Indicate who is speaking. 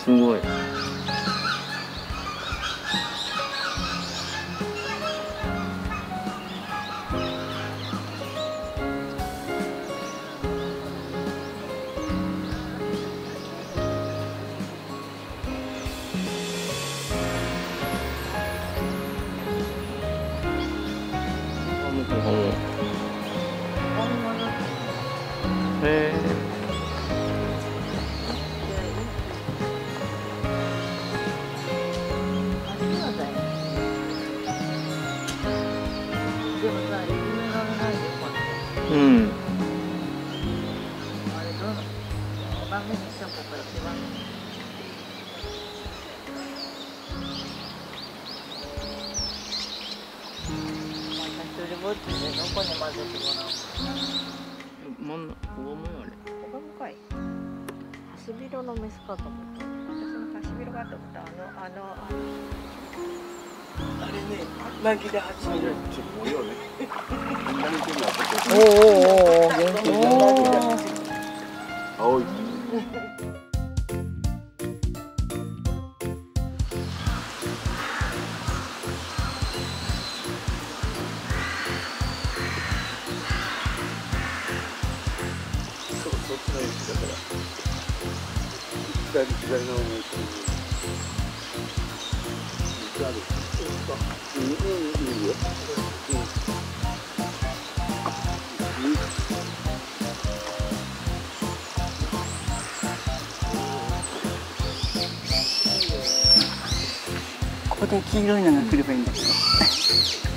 Speaker 1: すごい。へえ。うん。
Speaker 2: どこに混ぜてもらう？
Speaker 1: 真ん中、ここもよあれ。
Speaker 2: ここもかい。ハシビロのメスかと思った。私もハシビロかと思った。
Speaker 3: あれね、マギでハシビロちょっと模様ね。
Speaker 2: おおおお、元気元気。
Speaker 3: 青い。そっちの位置だから。左の方に。いいよ。ここで黄色いのが来ればいいんだけど。